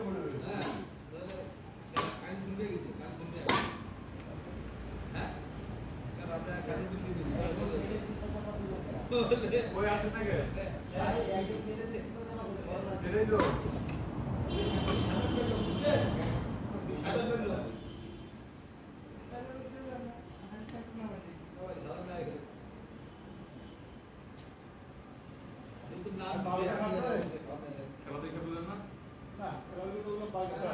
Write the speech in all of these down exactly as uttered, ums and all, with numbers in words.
ওই আসে না কে এটাই তো খেলা দেখে বলেন না না খেলা দেখে বললাম বাগদা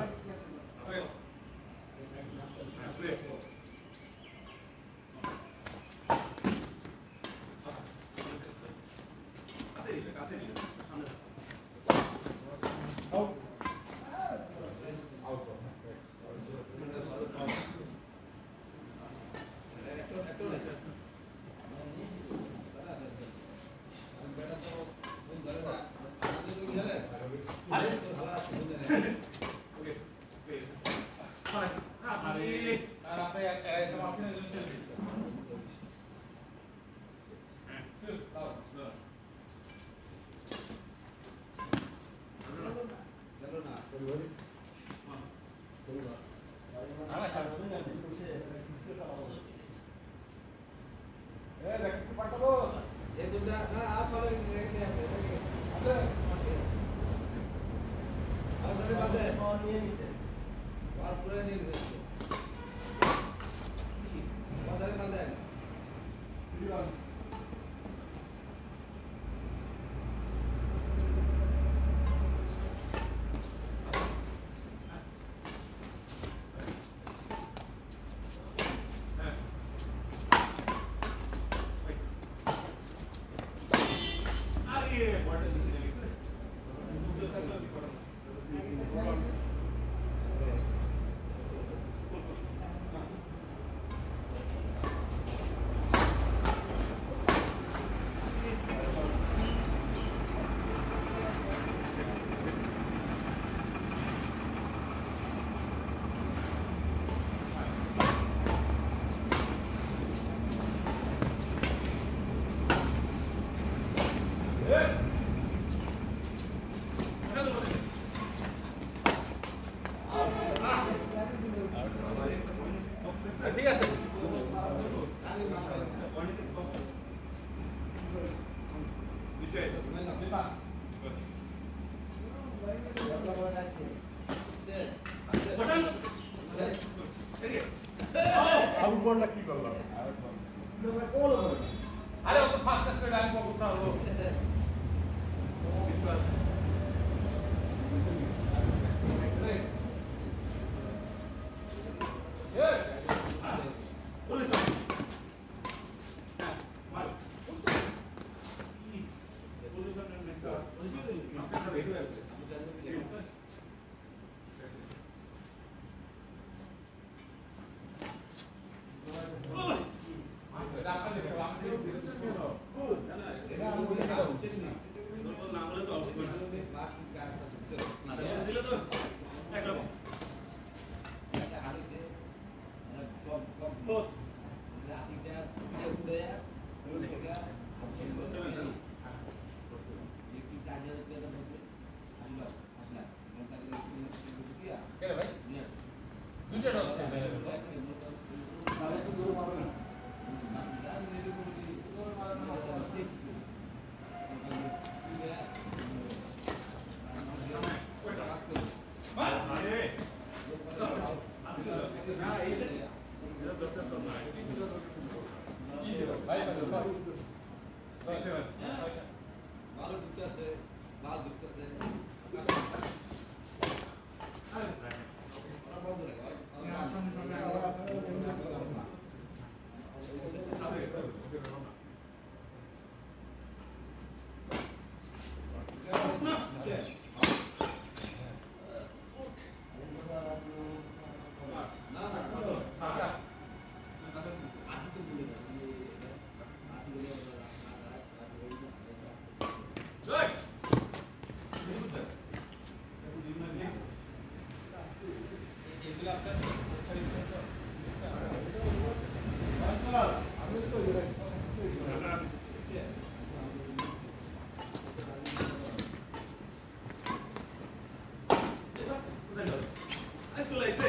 আইসো লাইছে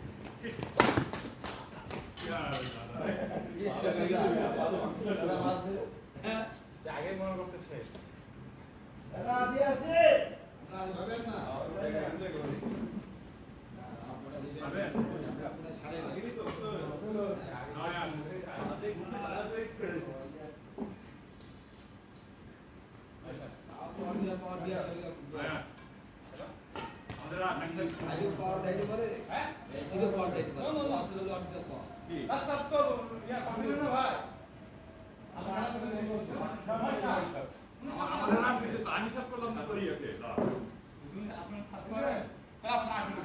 আগে মনে করতে শেষ দাদা আসি আসি না ভাবেন না ভাবেন আপনি সাড়ে আগে তো নয় আগে ঘুরতে চালাতে ছেড়ে দিন আচ্ছা আপনার দিয়ে পাওয়ার দিয়ে হ্যাঁ আমাদের আগে আগে পাওয়ার দিতে পারে হ্যাঁ এদিকে পাওয়ার দিতে পারে না না আসলে আপনি পাওয়ার কি সব তো ইয়া কম্পিউটার না ভাই আমার সাথে সমস্যা আমাদের নাম কিছু আমি সব করলাম না করি ওকে আপনার থাকবে আপনার আগে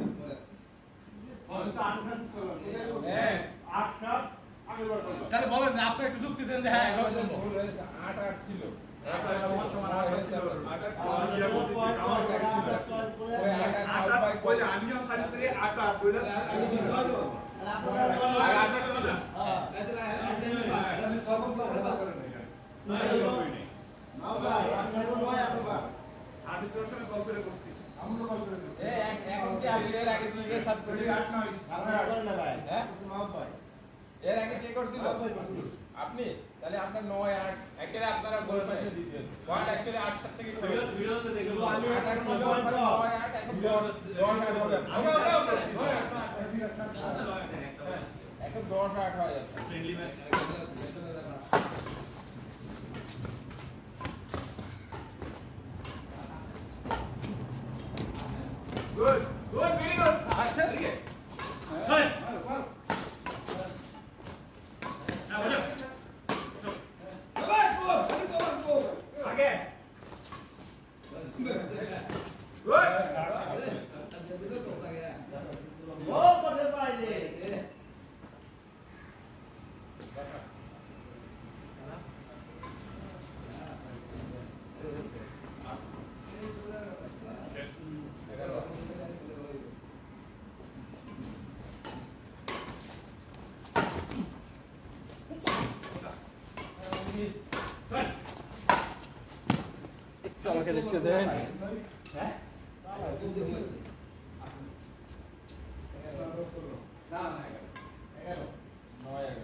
তাহলে বলেন আপনি একটু যুক্তি দেন যে হ্যাঁ আট আট ছিল এর আগে কে করছিল আপনি তাহলে আপনার নয় আট অ্যাকচুয়ালি আপনারা গোল পাশে দিতেন পয়েন্ট অ্যাকচুয়ালি আট সাত থেকে ভিডিও ভিডিওতে দেখলো আমি আট আট নয় আট এখন দশ আট হবে এখন দশ আট হয়ে যাচ্ছে friendly match Good, good, very good. আচ্ছা ঠিক আছে চল না বলো বাবা গো গো গো আগে গুড ও পড়ে পাইলে আমাকে দেখতে দেন হ্যাঁ না না এগারো নয় এগারো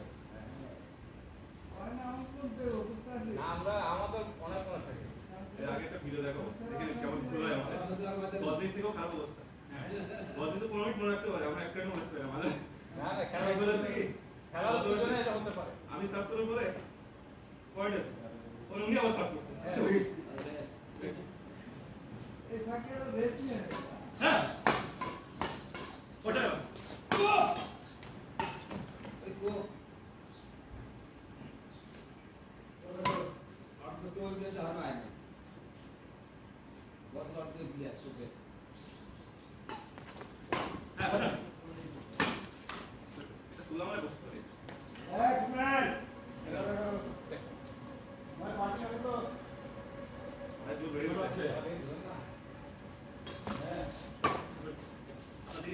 আমরা আমাদের অনেক অনেক থাকে এর আগে একটা ভিডিও দেখো দেখে কেমন ভুল হয় আমাদের দশ দিন থেকেও খারাপ অবস্থা হ্যাঁ দশ দিন তো পনেরো মিনিট মনে রাখতে পারে আমরা এক সেকেন্ড মনে রাখতে পারি আমাদের না না খেলা খেলা বলেছে কি খেলা তো দুজনে এটা হতে পারে আমি সার্ভ করার পরে পয়েন্ট আছে ওই উনি আবার সার্ভ করছে এই ফাঁকে রেস্ট নিয়ে হ্যাঁ ওটা এই গো আর তো টোল দিয়ে ধরনা है ना बहुत लॉट में लिया तो पे হ্যাঁ ওটা তুলা মানে বসতে পারে एक्स मैन मैं पार्टी में तो भाई जो वेरी गुड আছে হ্যাঁ আদি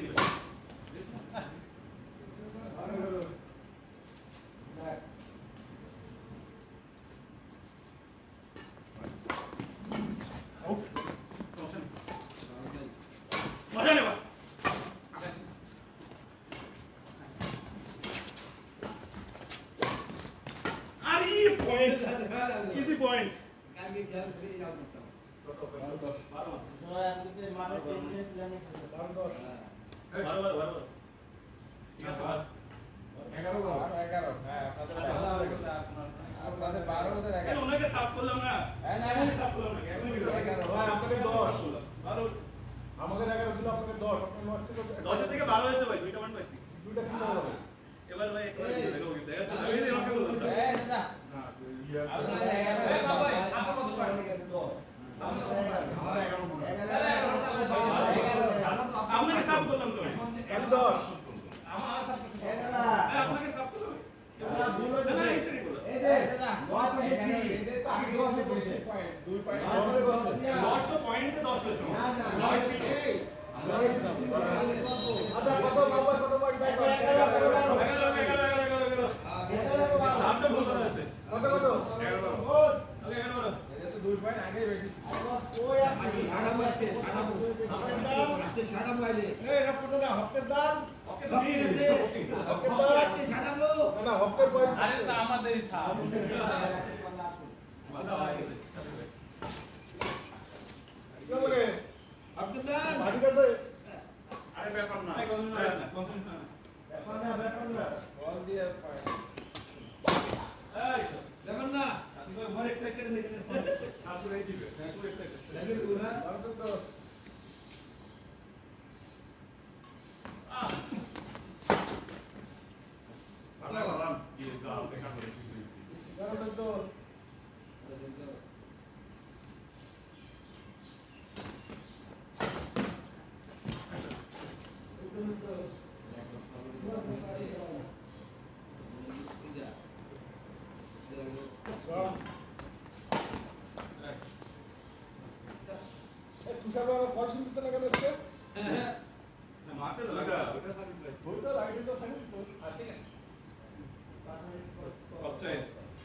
मजा ले बा अरे पॉइंट इजी पॉइंट काल के खेल खेले जाओ मत बारह आपके मारे चेंज प्लान है बारह बारह बारह ठीक है सर এগারো এগারো হ্যাঁ আপনাদের আপনাদের বারো ওদের কেন এগারো ওনাকে সাফ করলাম না হ্যাঁ না আমি সাফ করলাম না একদম এগারো ভাই আপনাদের দশ বারো আমাদের এগারো ছিল আপনাদের দশ আপনার নয় ছিল দশ থেকে বারো হয়েছে ভাই দুইটা পয়েন্ট পাইছি দুইটা তিনটা হবে এবার ভাই একটা দেখো দেখা তো আমি দিলাম কে বললাম হ্যাঁ দাদা না ইয়া আপনাদের এগারো এই বাবা आपको कत पॉइंट গেছে তো আপনাকে সাফ করলাম তো আমি দশ আপনাকে সাফ করলাম দাদা ভুল হয়েছে। না এসে বলো এই যে দাদা নয় পয়েন্ট থ্রি আমি দশ এ বসে পয়েন্ট দুই পয়েন্ট নয় পয়েন্ট দশ দশ তো পয়েন্টে দশ হয়েছে না না নয় ছিল এই নয় ছিল আচ্ছা কত বাবা কত পয়েন্ট পাই এগারো এগারো এগারো এগারো এগারো সাতটা ভুল করা হয়েছে কত কত এগারো বারো বস ওকে এগারো বারো এটা তো দুই পয়েন্ট আগে বেশি ওই আর সাড়া বসছে সাড়া বসছে সাড়া মোবাইলে এই না কোনো না হকের দান ওকে তো দিয়ে আছে হকের হক দান আছে সাজানো না না হকের পয়েন্ট আরে তো আমাদেরই ছাপ কি বলে হকের দান বাড়ি গেছে আরে ব্যাপার না এই কোন না, কোন না ব্যাপার না ব্যাপার না বল দিয়ে পয়েন্ট এই ব্যাপার না আপনি কই ওভার এক্সাইটেড হয়ে গেলেন আপনি এই দিবে হ্যাঁ পুরো এক্সাইটেড লাগে পুরা ভারত তো ভালো আরাম দিয়ে দাও দেখা করে কিছু ভারত তো এই তুষার বাবা কল শুনতেছে না কেন আজকে মাসে লাগা ওটা সারি প্লাই বলতো লাইট তো থাকে তো ঠিক আছে কচ্চাই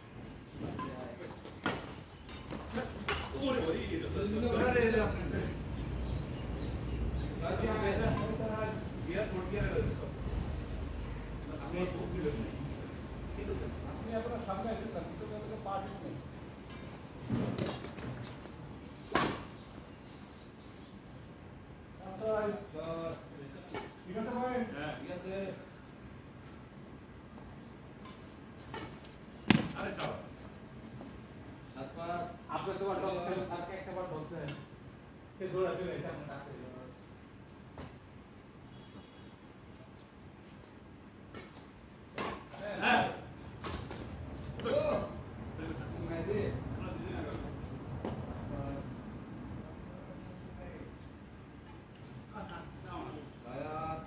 ওরে ওরে সরে রে আপনি সাজা ইয়ার পড় গিয়ে আপনি তো বুঝলেন আপনি আপনার সামনে আসেন না কিছু তো পার্ট নেই আচ্ছা চল ঠিক আছে ভাই হ্যাঁ ঠিক আছে আরে যাও সাত পাঁচ আপনি তোমার দশ করে থাকে একটা বার বলতে হয় কে দৌড়া চলে এসে আমার কাছে হ্যাঁ ও মাইরে আয়াত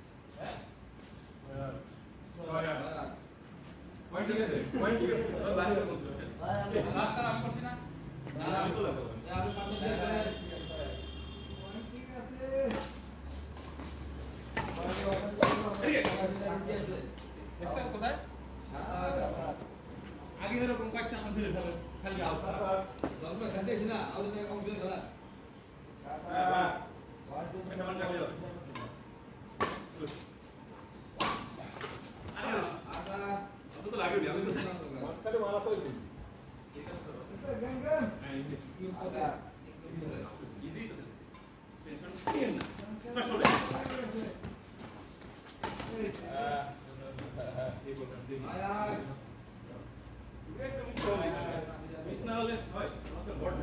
আয়াত পয়েন্ট ঠিক আছে পয়েন্ট ঠিক আছে বাইরে বলতে রাস্তা আমি করছি না না আমি তো লাগো আপনি পাঁচটা শেষ করেন ঠিক আছে শান্তি আছে দেখছেন কোথায় সাত আট আগে এরকম কয়েকটা আমার ধরে ফেলে খালি আউট দলটা খেলতে আছি না আউট জায়গা কম খেলা এটা মান যাবে আরে আটা অত তো লাগে আমি তো মাঝখানে মারা তো ঠিক আছে তো গান গান হ্যাঁ এই আটা ইজি তো টেনশন নিয়েন না আসলে এই বললাম আয়াত একদম মিস না হলে হয় আমাকে বড়